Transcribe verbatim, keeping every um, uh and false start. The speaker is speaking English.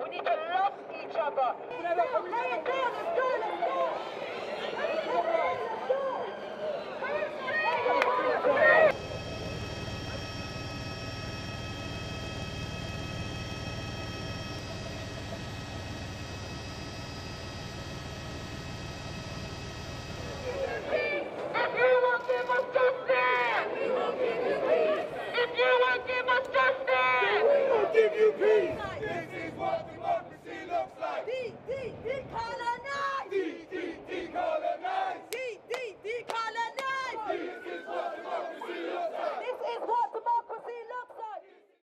We need to love each other. Lay it down and do it.